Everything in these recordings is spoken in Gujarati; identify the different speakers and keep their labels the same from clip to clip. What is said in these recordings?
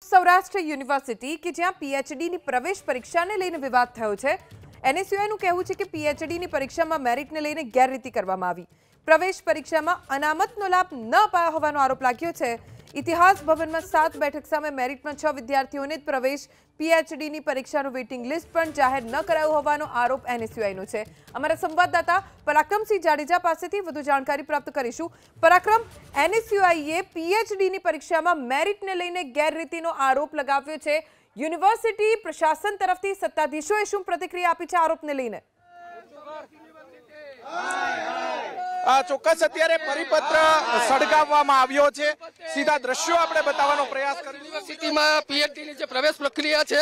Speaker 1: સૌરાષ્ટ્ર યુનિવર્સિટી કે જ્યાં પીએચડીની પ્રવેશ પરીક્ષાને લઈને વિવાદ થયો છે। એનએસયુઆઈનું કહેવું છે કે પીએચડીની પરીક્ષામાં મેરિટને લઈને ગેરરીતિ કરવામાં આવી। પ્રવેશ પરીક્ષામાં અનામતનો લાભ ન અપાયો હોવાનો આરોપ લાગ્યો છે। ઇતિહાસ ભવનમાં 7 બેઠક સામે મેરિટમાં 6 વિદ્યાર્થીઓને જ પ્રવેશ પીએચડીની પરીક્ષાનું વેઇટિંગ લિસ્ટ પણ જાહેર ન કરાયું હોવાનો આરોપ એનએસયુઆઈનો છે। અમારા સંવાદદાતા પરાક્રમસિંહ જાડેજા પાસેથી વધુ જાણકારી પ્રાપ્ત કરીશું। પરાક્રમ, એનએસયુઆઈએ પીએચડીની પરીક્ષામાં મેરિટને લઈને ગેરરીતિનો આરોપ લગાવ્યો છે। યુનિવર્સિટી પ્રશાસન તરફથી સત્તાધીશોએ શું પ્રતિક્રિયા આપી છે આરોપને લઈને?
Speaker 2: ચોક્કસ અત્યારે પરિપત્ર સળગાવવામાં આવ્યો છે। સીધા દ્રશ્યો આપણે બતાવવાનો પ્રયાસ કરી।
Speaker 3: યુનિવર્સિટીમાં પીએચડીની જે પ્રવેશ પ્રક્રિયા છે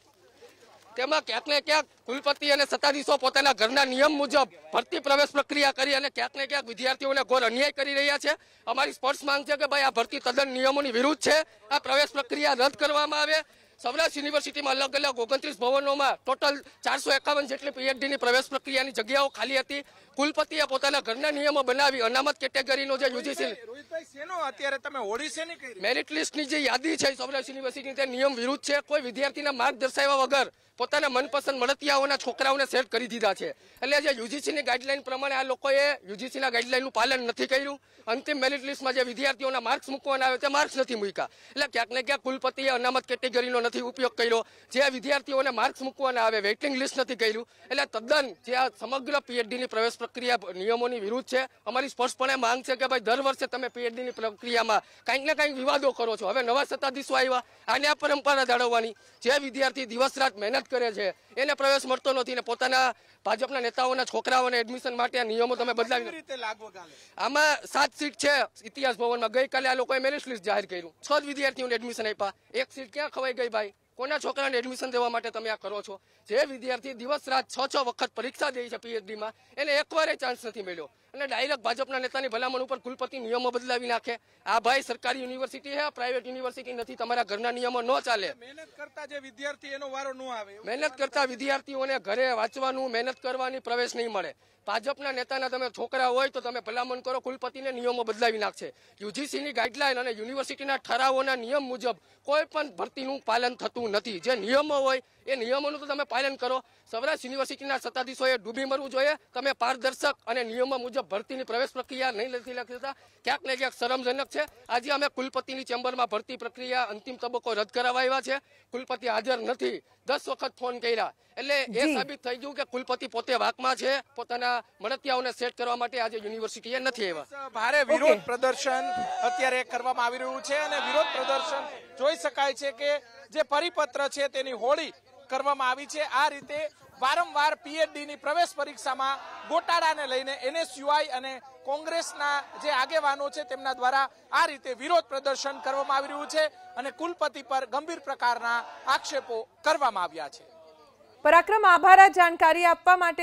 Speaker 3: તેમાં ક્યાંક ને ક્યાંક કુલપતિ અને સત્તાધીશો પોતાના ઘરના નિયમ મુજબ ભરતી પ્રવેશ પ્રક્રિયા કરી અને ક્યાંક ને ક્યાંક વિદ્યાર્થીઓને ઘોર અન્યાય કરી રહ્યા છે। અમારી સ્પષ્ટ માંગ છે કે ભાઈ આ ભરતી તદ્દન નિયમોની વિરુદ્ધ છે। આ પ્રવેશ પ્રક્રિયા રદ કરવામાં આવે। સૌરાષ્ટ્ર યુનિવર્સિટીમાં અલગ અલગ 29 ભવનોમાં ટોટલ 451 જેટલી પીએચડીની પ્રવેશ પ્રક્રિયાની જગ્યાઓ ખાલી હતી। કુલપતિએ પોતાના ઘરના નિયમો બનાવી અનામત કેટેગરીનો જે યુજીસી
Speaker 2: અત્યારે તમે
Speaker 3: મેરિટ લિસ્ટની જે યાદી છે સૌરાષ્ટ્ર યુનિવર્સિટી તે નિયમ વિરુદ્ધ છે। કોઈ વિદ્યાર્થીના માર્ક દર્શાવ્યા વગર પોતાના મનપસંદ મળતિયાઓના છોકરાઓને સેટ કરી દીધા છે। એટલે જે યુજીસીની ગાઈડલાઈન પ્રમાણે આ લોકોએ યુજીસીના ગાઈડલાઈનનું પાલન નથી કર્યું। અંતિમ મેરિટ લિસ્ટમાં જે વિદ્યાર્થીઓના માર્ક્સ મૂકવાના આવે તે માર્ક્સ નથી મૂક્યા। એટલે ક્યાંક ને ક્યાંક કુલપતિએ અનામત કેટેગરીનો નથી ઉપયોગ કર્યો। જે વિદ્યાર્થીઓને માર્ક્સ મૂકવાના આવે વેઇટિંગ લિસ્ટ નથી કર્યું। એટલે તદ્દન જે આ સમગ્ર પીએચડીની પ્રવેશ પ્રક્રિયા નિયમોની વિરુદ્ધ છે। અમારી સ્પષ્ટપણે માંગ છે કે ભાઈ દર વર્ષે તમે પીએચડીની પ્રક્રિયામાં કંઈક ને કંઈક વિવાદો કરો છો। હવે નવા સત્તાધીશો આવ્યા, આને આ પરંપરા જાળવવાની। જે વિદ્યાર્થી દિવસ રાત મહેનત કરે છે એને પ્રવેશ મળતો નથી ને પોતાના ભાજપના નેતાઓના છોકરાઓને એડમિશન માટે આ નિયમો તમે બદલાવી રીતે લાગુ। આમાં 7 સીટ છે ઇતિહાસ ભવનમાં। ગઈકાલે આ લોકોએ મેરિટ લિસ્ટ જાહેર કર્યું, 6 વિદ્યાર્થીઓને એડમિશન આપ્યા। એક સીટ ક્યાં ખવાઈ ગઈ ભાઈ? કોના છોકરાને એડમિશન દેવા માટે તમે આ કરો છો? જે વિદ્યાર્થી દિવસ રાત 6 વખત પરીક્ષા દે છે પીએચડીમાં એને એકવારે ચાન્સ નથી મળ્યો અને ડાયરેક્ટ ભાજપના નેતાની ભલામણ ઉપર કુલપતિ નિયમો બદલાવી નાખે। આ ભાઈ સરકારી યુનિવર્સિટી છે, પ્રાઇવેટ યુનિવર્સિટી નથી। તમારા ઘરના નિયમો ન ચાલે।
Speaker 2: મહેનત કરતા જે વિદ્યાર્થી એનો વારો ન આવે।
Speaker 3: મહેનત કરતા વિદ્યાર્થીઓને ઘરે વાંચવાનું, મહેનત કરવાની પ્રવેશ નહીં મળે। ભાજપના નેતાના તમે છોકરા હોય તો તમે ભલામણ કરો, કુલપતિને નિયમો બદલાવી નાખશે। યુજીસીની ગાઈડલાઈન અને યુનિવર્સિટીના ઠરાવોના નિયમ મુજબ કોઈ પણ ભરતીનું પાલન થતું નથી। જે નિયમો હોય એ નિયમોનું તો તમે પાલન કરો। સૌરાષ્ટ્ર યુનિવર્સિટીના સત્તાધીશોએ ડૂબી મરવું જોઈએ। તમે પારદર્શક અને નિયમો મુજબ ભરતીની પ્રવેશ પ્રક્રિયા નહીં નથી લખતા, ક્યાંક ને ક્યાંક શરમજનક છે। આજે અમે કુલપતિની ચેમ્બરમાં ભરતી પ્રક્રિયા અંતિમ તબક્કો રદ કરાવવા આવ્યા છે। કુલપતિ હાજર નથી, 10 વખત ફોન કર્યા। એટલે એ સાબિત થઈ ગયું કે કુલપતિ પોતે વાકમાં છે, પોતાના મળતિયાઓને સેટ કરવા માટે આજે યુનિવર્સિટીએ નથી આવ્યા।
Speaker 2: ભારે વિરોધ પ્રદર્શન અત્યારે કરવામાં આવી રહ્યું છે અને વિરોધ પ્રદર્શન જોઈ શકાય છે કે જે પરિપત્ર છે તેની હોળી કરવામાં આવી છે। આ રીતે વારંવાર પીએચડીની પ્રવેશ પરીક્ષામાં ગોટાળાને લઈને એનએસયુઆઈ અને કોંગ્રેસના જે આગેવાનો છે તેમના દ્વારા આ રીતે વિરોધ પ્રદર્શન કરવામાં આવી રહ્યું છે અને કુલપતિ પર ગંભીર પ્રકારના આક્ષેપો કરવામાં આવ્યા છે।
Speaker 1: પરાક્રમ, આભાર આ જાણકારી આપવા માટે।